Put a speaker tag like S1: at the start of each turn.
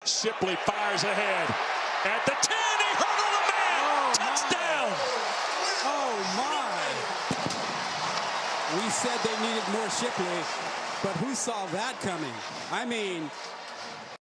S1: Shipley fires ahead. At the 10, he hurdled the man.
S2: Oh,
S1: Touchdown.
S2: Oh, my. We said they needed more Shipley, but who saw that coming? I mean,